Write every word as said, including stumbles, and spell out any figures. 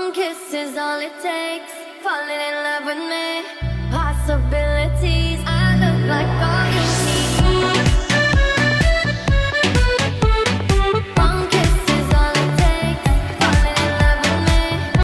One kiss is all it takes. Falling in love with me. Possibilities. I look like gold.